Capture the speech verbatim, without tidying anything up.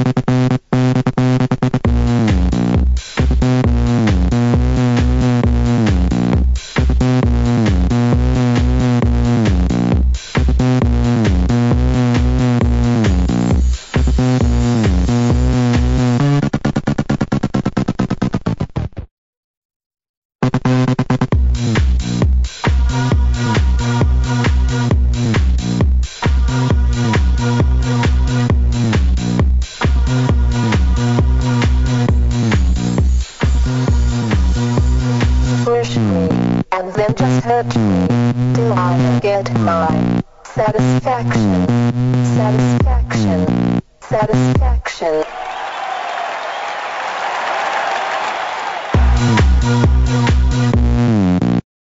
hurt me, till I get my satisfaction, satisfaction, satisfaction.